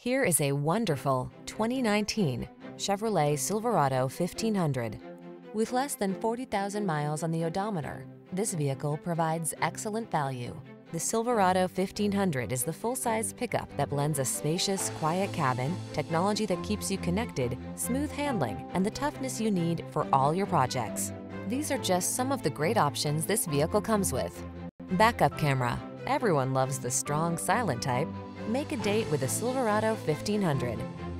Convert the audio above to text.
Here is a wonderful 2019 Chevrolet Silverado 1500. With less than 40,000 miles on the odometer, this vehicle provides excellent value. The Silverado 1500 is the full-size pickup that blends a spacious, quiet cabin, technology that keeps you connected, smooth handling, and the toughness you need for all your projects. These are just some of the great options this vehicle comes with: backup camera. Everyone loves the strong, silent type. Make a date with a Silverado 1500.